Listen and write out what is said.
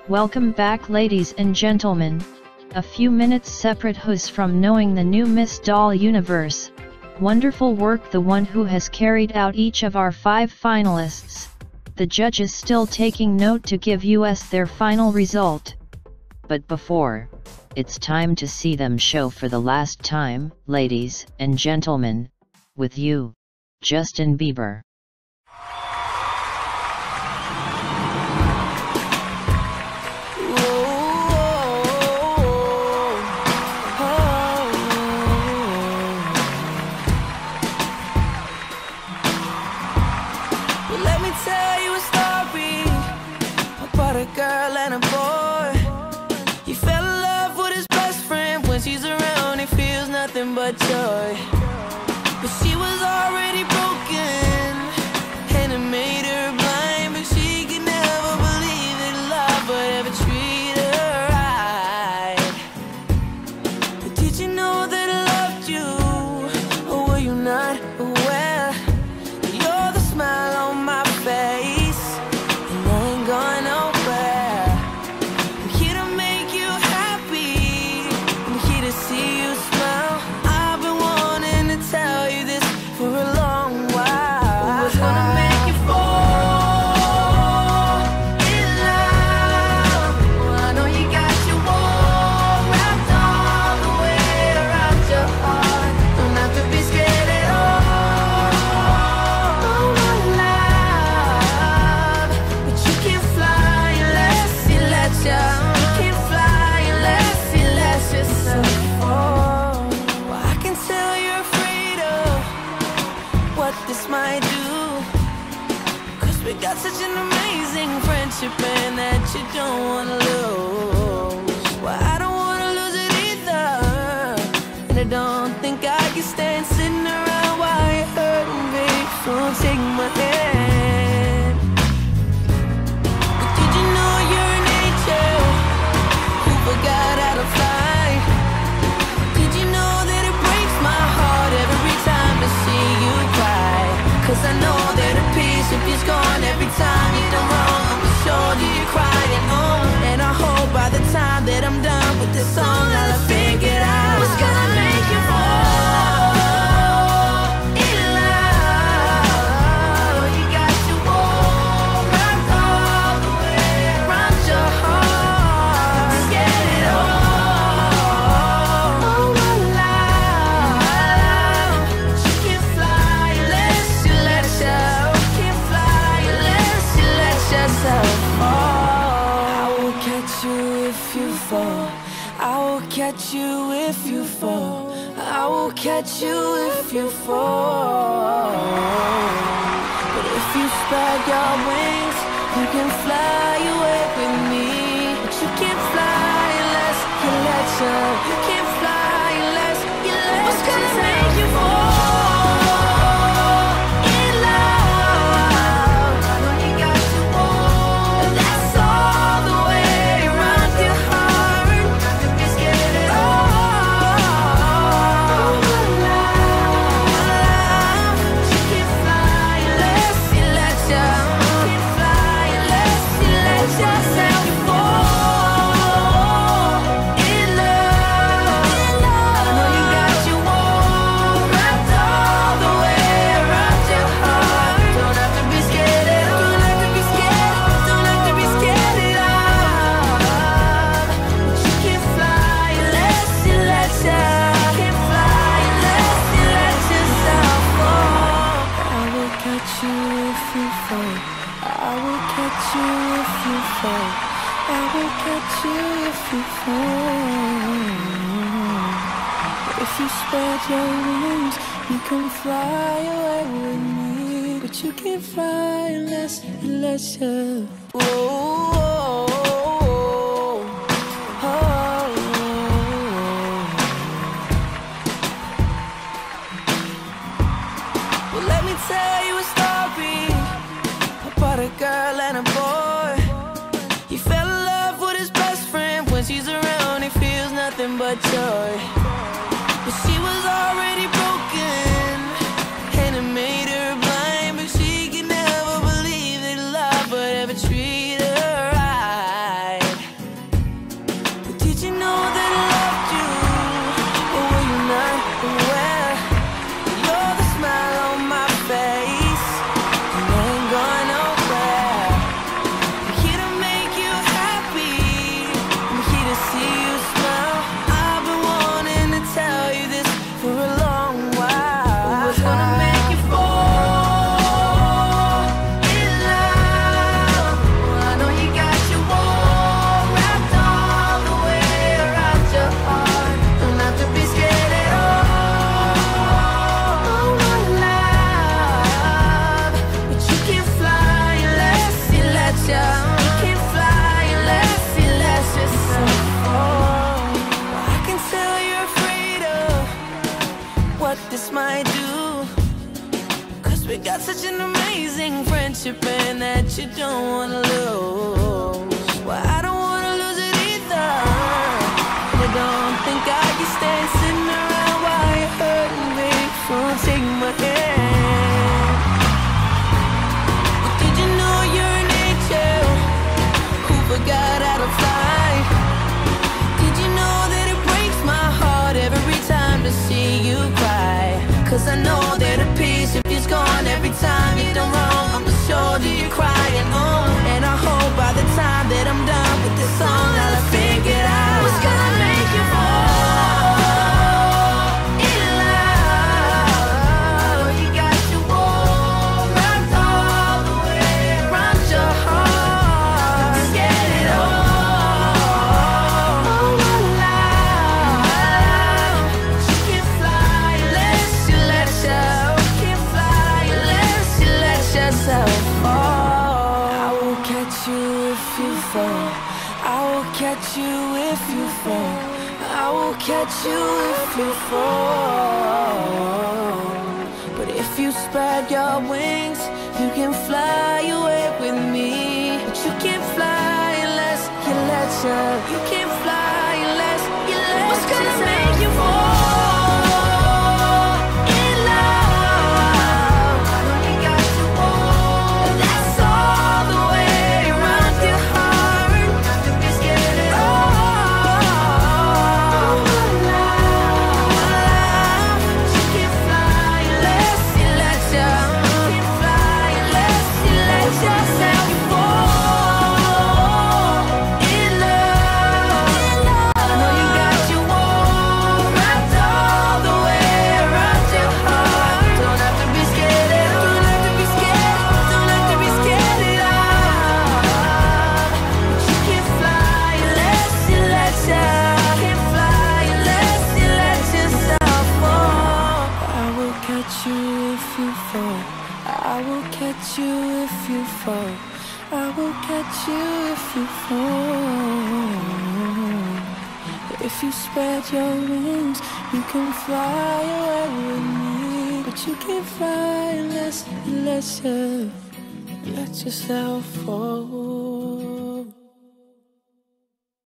Welcome back, ladies and gentlemen. A few minutes separate us from knowing the new Miss Doll universe. Wonderful work, the one who has carried out each of our 5 finalists. The judges still taking note to give us their final result. But before, it's time to see them show for the last time, ladies and gentlemen, with you, Justin Bieber. A girl and a boy. He fell in love with his best friend. When she's around, he feels nothing but joy. But she was already broken, and it made her blind. But she could never believe that love would ever treat her right. But did you know that I loved you? Or were you not aware? You're the smile on my face, and I ain't going nowhere. See you smile. I've been wanting to tell you this for a long while. What's gonna make you fall in love? Well, I know you got your wall wrapped all the way around your heart. Don't have to be scared at all. Oh, my love, but you can't fly unless you let you. You can't fly unless you let yourself. This might do, 'cause we got such an amazing friendship, and that you don't wanna lose. Well, I don't wanna lose it either, and I don't think I can stand sitting around while you're hurting, babe. So take my hand. But did you know you're an angel who forgot how to fly? Did you know that it breaks my heart every time to see you cry? 'Cause I know that a piece of you's gone every time you done wrong. On my shoulder you're crying on, and I hope by the time that I'm done with this song I'll have figured out what's gonna make you fall in love. You got your wall wrapped all the way around your heart. Just get it all. Oh, my love, you can't fly unless you let yourself. Can't fly unless you let yourself fall. I will catch you if you fall. I will catch you if you fall. I will catch you if you fall. But if you spread your wings, you can fly away with me. But you can't fly unless you let yourself. You can't fly unless you let yourself. What's gonna make you fall? If you spread your wings, you can fly away with me. But you can't fly unless you let yourself. Well, let me tell you a story about a girl and a boy. He fell in love with his best friend. When she's around, he feels nothing but joy. But she was already broken, and it made her blind. But she could never believe that love would ever treat her right. 'cause I know that a piece of you's gone every time you're done wrong. On the shoulder you're crying on, and I hope by the time that I'm done with this song I'll have figured out what's gonna make you fall in love. You got your wall wrapped all the way around your heart. Just get it all. Oh, what love. You can't fly unless you let yourself. Can't fly unless you let yourself fall. I will catch you if you fall. I will catch you if you fall. I will catch you if you fall. But if you spread your wings, you can fly away with me. But you can't fly unless you let yourself. You can't fly unless you let yourself. What's gonna make you fall in love? When you got your wall, that's all the way around your heart. Just get it all. Love, you can't fly unless you let yourself. You can't fly unless you let yourself fall in love. I know you got your wall wrapped all the way around your heart. Don't have to be scared at all. Don't have to be scared. Don't have to be scared at all. But you can't fly unless you let yourself. Can't fly unless you let yourself fall. I will catch you if you fall. I will catch you if you fall. I will catch you if you fall. If you spread your wings, you can fly away with me. But you can't fly unless you let yourself fall.